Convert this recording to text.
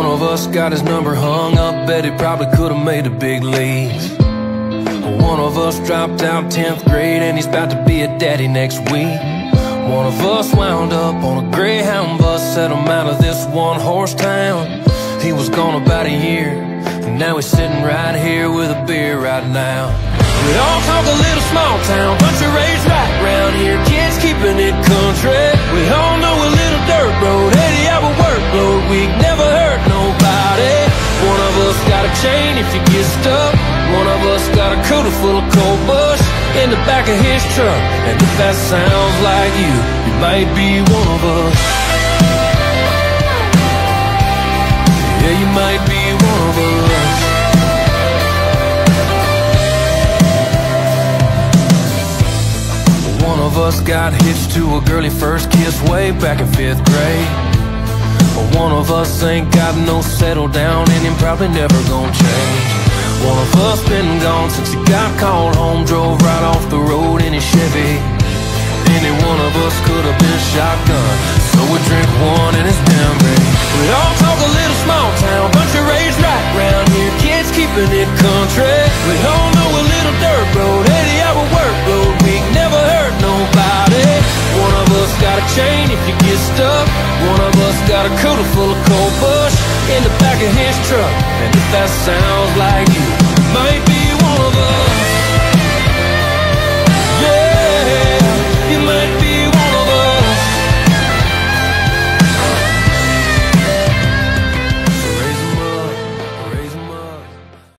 One of us got his number hung up, bet he probably could've made the big leagues. One of us dropped out 10th grade and he's about to be a daddy next week. One of us wound up on a Greyhound bus, set him out of this one-horse town. He was gone about a year, and now he's sitting right here with a beer right now. We all talk a little small town, bunch of raised right round here, kids keeping it country. We all know a little dirt road, 80-hour workload week, never hurt nobody. One of us got a chain if you get stuck. One of us got a cooler full of cold bush in the back of his truck. And if that sounds like you, you might be one of us. Yeah, you might be one of us. One of us got hitched to a girl he first kissed way back in 5th grade. But one of us ain't got no settle down and him probably never gonna change. One of us been gone since he got called home, drove right off the road in his Chevy. Any one of us could have been shotgun, so we drink one in his memory. We all talk a little small town, bunch of raised right round here, kids keeping it country. We all know a little dirt road, 80-hour workload week, never hurt nobody. One of us got a chain if you get stuck. One of us got a cooler full of cold bush in the back of his truck. And if that sounds like you, might be one of us.